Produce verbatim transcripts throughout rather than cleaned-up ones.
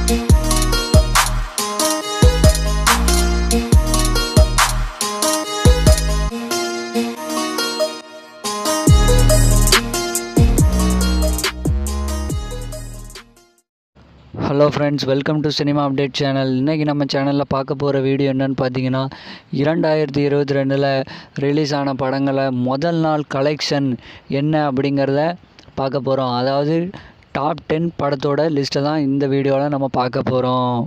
Hello friends, welcome to cinema update channel. இன்றைக்கி நம்ம சேனலில் பார்க்க போகிற வீடியோ என்னென்னு பார்த்தீங்கன்னா, இரண்டாயிரத்தி இருபத்தி ரெண்டில் ரிலீஸ் ஆன படங்களை முதல் நாள் கலெக்ஷன் என்ன அப்படிங்கிறத பார்க்க போகிறோம். அதாவது டாப் டென் படத்தோட லிஸ்ட்டை தான் இந்த வீடியோவில் நம்ம பார்க்க போகிறோம்.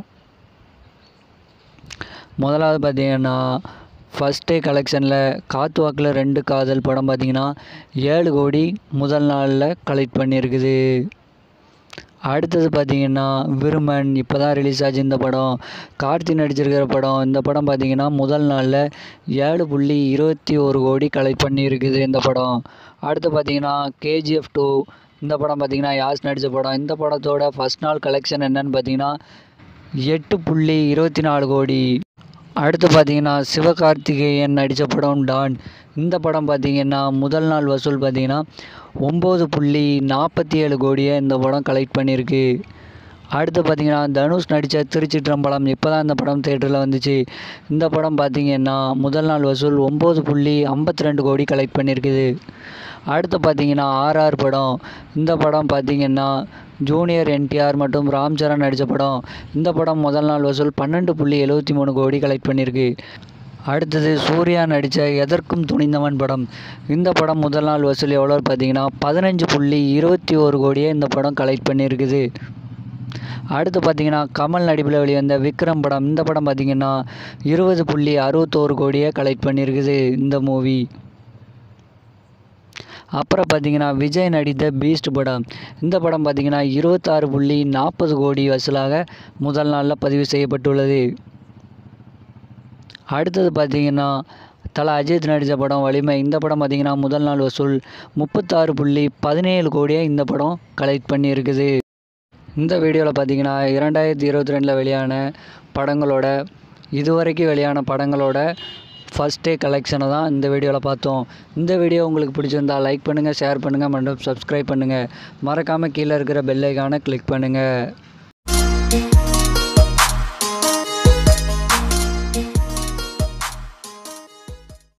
முதலாவது பார்த்திங்கன்னா, ஃபஸ்ட் டே கலெக்ஷனில் காத்து வாக்கில் ரெண்டு காதல் படம் பார்த்திங்கன்னா ஏழு கோடி முதல் நாளில் கலெக்ட் பண்ணியிருக்குது. அடுத்தது பார்த்திங்கன்னா விருமன், இப்போ தான் ரிலீஸ் ஆச்சு இந்த படம். கார்த்தி நடிச்சிருக்கிற படம். இந்த படம் பார்த்திங்கன்னா முதல் நாளில் ஏழு புள்ளி இருபத்தி ஒரு கோடி கலெக்ட் பண்ணியிருக்குது இந்த படம். அடுத்து பார்த்திங்கன்னா கேஜிஎஃப் டூ, இந்த படம் பார்த்திங்கன்னா யாஷ் நடித்த படம். இந்த படத்தோட ஃபஸ்ட் நாள் கலெக்ஷன் என்னன்னு பார்த்திங்கன்னா எட்டு புள்ளி இருபத்தி நாலு கோடி. அடுத்து பார்த்திங்கன்னா சிவகார்த்திகேயன் நடித்த படம் டான். இந்த படம் பார்த்திங்கன்னா முதல் நாள் வசூல் பார்த்திங்கன்னா ஒம்பது புள்ளி நாற்பத்தி ஏழு கோடியை இந்த படம் கலெக்ட் பண்ணியிருக்கு. அடுத்து பார்த்திங்கன்னா தனுஷ் நடித்த திருச்சிற்றம்பலம், இப்போ தான் இந்த படம் தேட்டரில் வந்துச்சு. இந்த படம் பார்த்திங்கன்னா முதல் நாள் வசூல் ஒம்பது புள்ளி ஐம்பத்தி ரெண்டு கோடி கலெக்ட் பண்ணியிருக்குது. அடுத்து பார்த்திங்கன்னா ஆர்ஆர் படம். இந்த படம் பார்த்திங்கன்னா ஜூனியர் என்டிஆர் மற்றும் ராம் சரண் நடித்த படம். இந்த படம் முதல் நாள் வசூல் பன்னெண்டு புள்ளி எழுபத்தி மூணு கோடி கலெக்ட் பண்ணியிருக்கு. அடுத்தது சூர்யா நடித்த எதற்கும் துணிந்தவன் படம். இந்த படம் முதல் நாள் வசூல் எவ்வளோ பார்த்தீங்கன்னா பதினஞ்சு புள்ளி இருபத்தி ஒரு கோடியை இந்த படம் கலெக்ட் பண்ணியிருக்குது. அடுத்து பார்த்திங்கன்னா கமல் நடிப்பில் வெளிவந்த விக்ரம் படம். இந்த படம் பார்த்திங்கன்னா இருபது புள்ளி அறுபத்தோரு கோடியை கலெக்ட் பண்ணியிருக்குது இந்த மூவி. அப்புறம் பார்த்திங்கன்னா விஜய் நடித்த பீஸ்ட் படம். இந்த படம் பார்த்திங்கன்னா இருபத்தாறு புள்ளி நாற்பது கோடி வசூலாக முதல் நாளில் பதிவு செய்யப்பட்டுள்ளது. அடுத்தது பார்த்திங்கன்னா தலை அஜித் நடித்த படம் வலிமை. இந்த படம் பார்த்திங்கன்னா முதல் நாள் வசூல் முப்பத்தாறு புள்ளி பதினேழு கோடியை இந்த படம் கலெக்ட் பண்ணியிருக்குது. இந்த வீடியோவில் பார்த்திங்கன்னா இரண்டாயிரத்தி இருபத்தி ரெண்டில் வெளியான படங்களோட இதுவரைக்கும் வெளியான படங்களோட ஃபஸ்ட் டே கலெக்ஷனை தான் இந்த வீடியோவில் பார்த்தோம். இந்த வீடியோ உங்களுக்கு பிடிச்சிருந்தால் லைக் பண்ணுங்கள், ஷேர் பண்ணுங்கள் மற்றும் சப்ஸ்கிரைப் பண்ணுங்கள். மறக்காமல் கீழே இருக்கிற பெல் ஐகானை கிளிக் பண்ணுங்கள்.